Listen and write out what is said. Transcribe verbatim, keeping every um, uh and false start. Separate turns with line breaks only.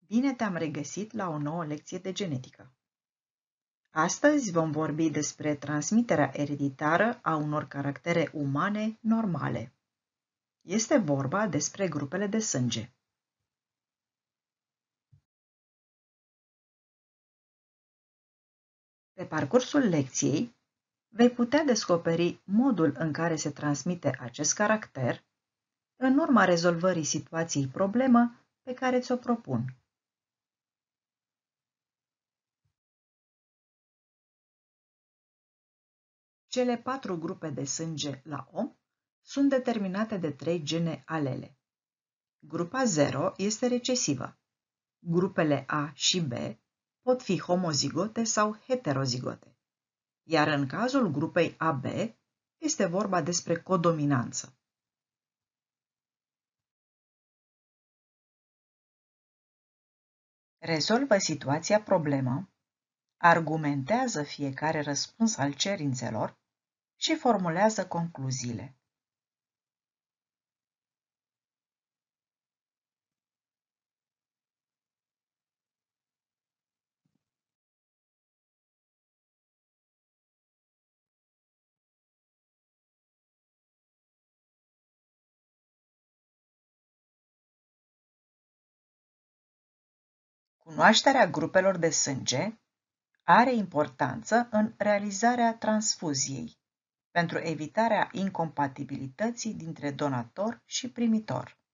Bine te-am regăsit la o nouă lecție de genetică. Astăzi vom vorbi despre transmiterea ereditară a unor caractere umane normale. Este vorba despre grupele de sânge. Pe parcursul lecției, vei putea descoperi modul în care se transmite acest caracter în urma rezolvării situației problemă pe care ți-o propun. Cele patru grupe de sânge la om sunt determinate de trei gene alele. Grupa zero este recesivă. Grupele A și B pot fi homozigote sau heterozigote, iar în cazul grupei A B este vorba despre codominanță. Rezolvă situația problemă, argumentează fiecare răspuns al cerințelor și formulează concluziile. Cunoașterea grupelor de sânge are importanță în realizarea transfuziei, pentru evitarea incompatibilității dintre donator și primitor.